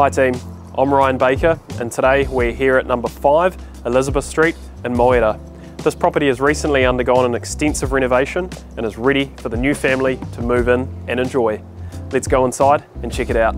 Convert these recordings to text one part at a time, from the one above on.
Hi team, I'm Ryan Baker and today we're here at number 5 Elizabeth Street in Moera. This property has recently undergone an extensive renovation and is ready for the new family to move in and enjoy. Let's go inside and check it out.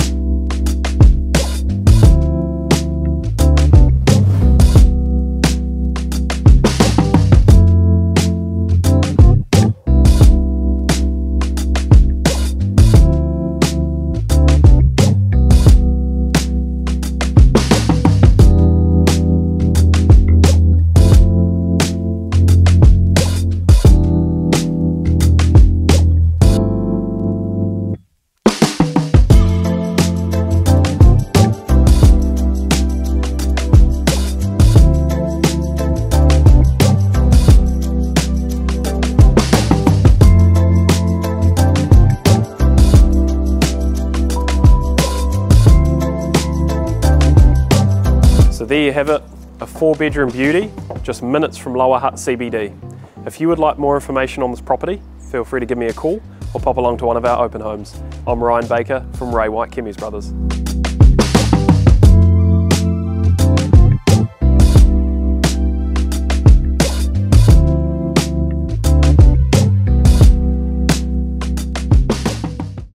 So there you have it, a 4-bedroom beauty, just minutes from Lower Hutt CBD. If you would like more information on this property, feel free to give me a call or pop along to one of our open homes. I'm Ryan Baker from Ray White Chemis Brothers.